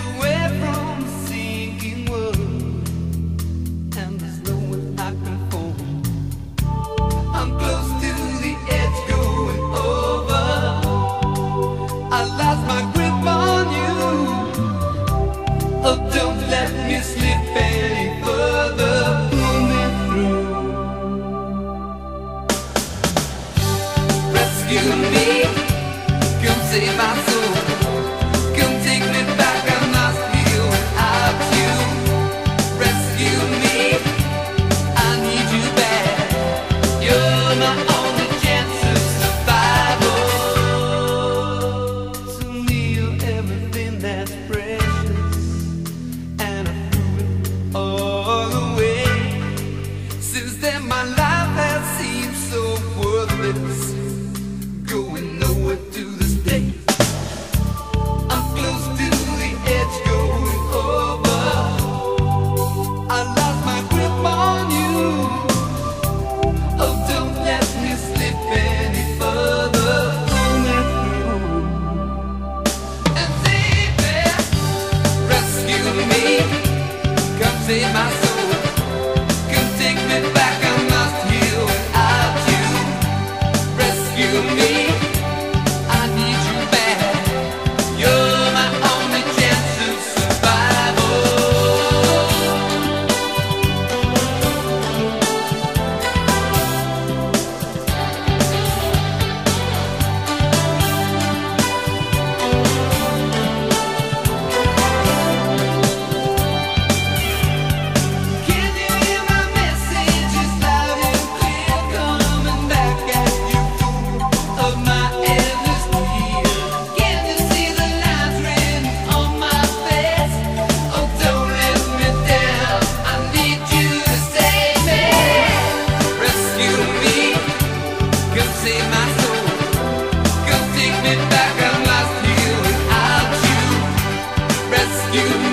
away from the sinking world, and there's nowhere I can fall. I'm close to the edge, going over. I lost my grip on you. Oh, don't let me slip any further. Pull me through. Rescue me. Come save my soul. Come take me back. I must feel without you. Rescue me. I need you back. You're my only chance of survival. To me, you're everything that's precious, and I threw it all away. Since then, my life has seemed so worthless, going nowhere to this day. I'm close to the edge, going over. I lost my grip on you. Oh, don't let me slip any further. Pull me through and save me. Rescue me. Come save my soul. Come take me back. I must heal without you. Rescue me. I need you back. You're my only chance of survival. Can you hear my messages loud and clear, coming back at you full of my endless fear? Can you see the lines written on my face? Oh, don't let me down. I need you to save me. Rescue me. Come save my soul. Come take me back. I must heal without you. Rescue me.